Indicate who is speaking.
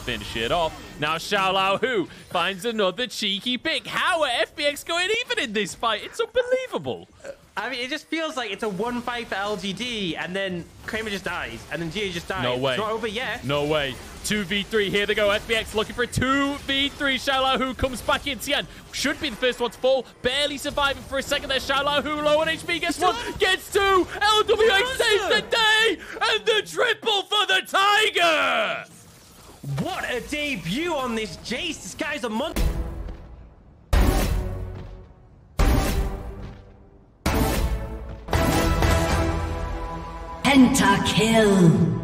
Speaker 1: finish it off. Now Xiaolaohu finds another cheeky pick. How are FPX going even in this fight? It's unbelievable.
Speaker 2: I mean, it just feels like it's a 1-5 for LGD, and then Kramer just dies, and then Gio just dies.
Speaker 1: No way.
Speaker 2: It's not over yet.
Speaker 1: No way. 2v3. Here they go. FPX looking for a 2v3. Xiaolaohu comes back in. Tian should be the first one to fall. Barely surviving for a second there. Xiaolaohu low on HP. Gets one. Gets two. LWX saves the day. And the triple for the Tiger.
Speaker 2: What a debut on this Jayce. This guy's a monster.
Speaker 3: Pentakill.